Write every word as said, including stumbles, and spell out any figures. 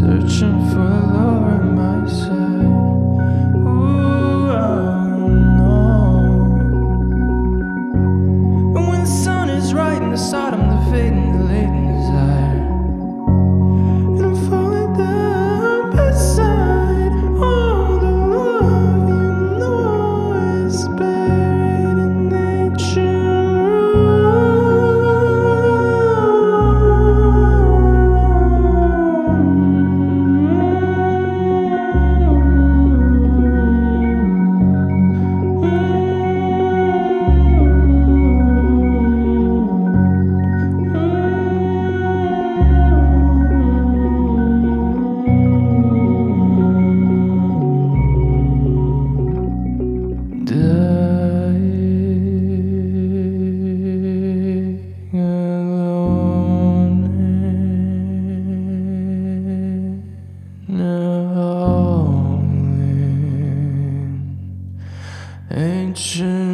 searching for love at my side. Ooh, I know. And when the sun is right in the side, I'm the fading, the latent desire. And I'm falling down beside all the love you know is buried in nature. Ancient